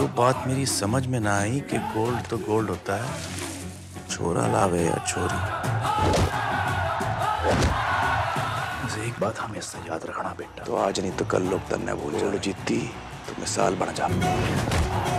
जो बात मेरी समझ में ना आई कि गोल्ड तो गोल्ड होता है, छोरा लावे या छोरी। मुझे एक बात हमेशा याद रखना बेटा, तो आज नहीं तो कल लोग तन्ने भूल जाओ। जीती तो मिसाल बन जा।